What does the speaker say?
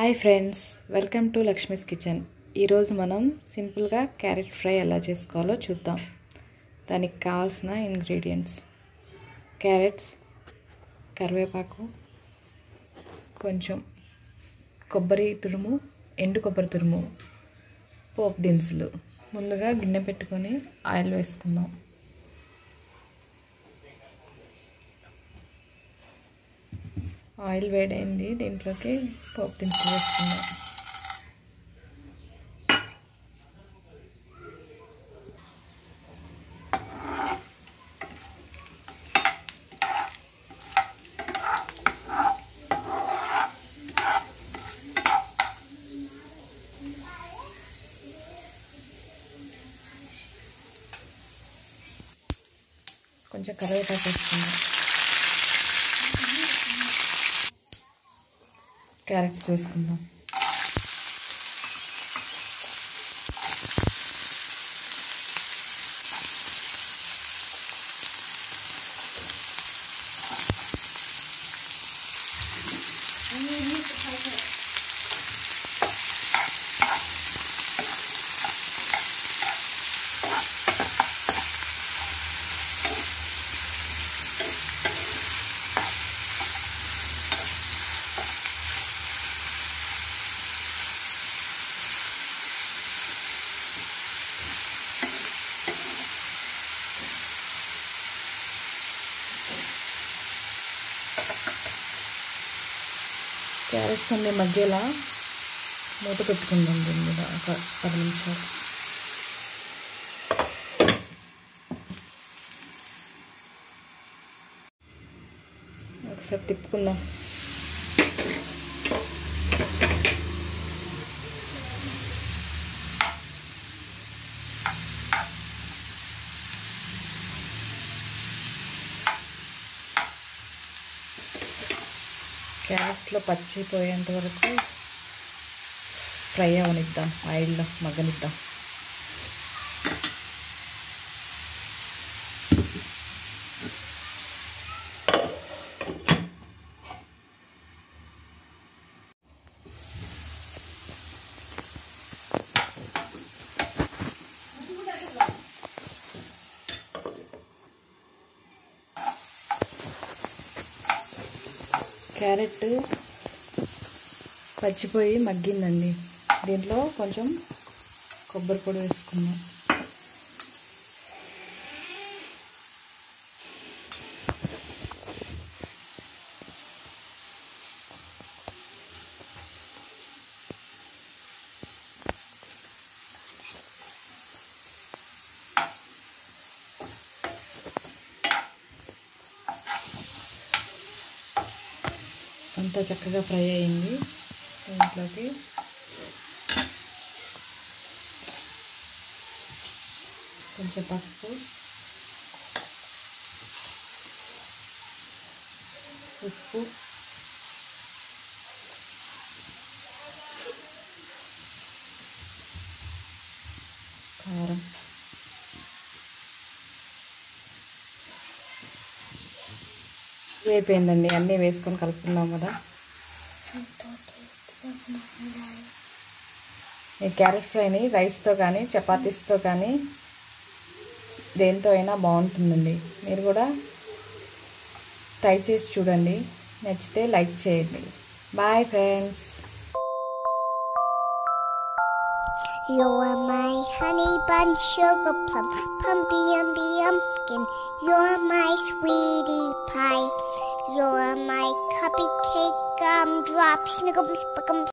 Hi friends, welcome to Lakshmi's kitchen. ఈరోజు మనం సింపుల్గా క్యారెట్ ఫ్రై ఎలా చేసుకోవాలో చూద్దాం. దానికి కావాల్సిన ఇంగ్రీడియంట్స్: క్యారెట్స్, కరివేపాకు, కొంచెం కొబ్బరి తురుము, ఎండు కొబ్బరి తురుము, పోపు దినుసులు. ముందుగా గిన్నె పెట్టుకొని ఆయిల్ వేసుకుందాం. ఆయిల్ వేడైంది, దీంట్లోకి పోపు దినుసులు వేసుకుందాం. కొంచెం కరివేపాకు వేసుకుందాం. క్యారెట్స్ వేసుకుందాం. క్యారెట్స్ అన్ని మధ్యలో మూత పెట్టుకుందాం. దీని మీద ఒక 10 నిమిషాలు. ఒకసారి తిప్పుకుందాం. క్యారెట్స్లో పచ్చి పోయేంత వరకు ఫ్రై అవనిద్దాం, ఆయిల్లో మగ్గనిద్దాం. క్యారెట్ పచ్చిపోయి మగ్గిందండి. దీంట్లో కొంచెం కొబ్బరి పొడి వేసుకుందాం. అంతా చక్కగా ఫ్రై అయింది. దీంట్లోకి కొంచెం పసుపు, ఉప్పు, కారం, అయిపోయిందండి. అన్నీ వేసుకొని కలుపుకున్నాం కదా. ఈ క్యారెట్ ఫ్రైని రైస్తో కానీ చపాతీస్తో కానీ దేంతో అయినా బాగుంటుందండి. మీరు కూడా ట్రై చేసి చూడండి. నచ్చితే లైక్ చేయండి. Bye friends. You're my honey bun, sugar plum, pumpy umby umpkin. You're my sweetie pie. You're my cupcake, gumdrop, snickums, spickums.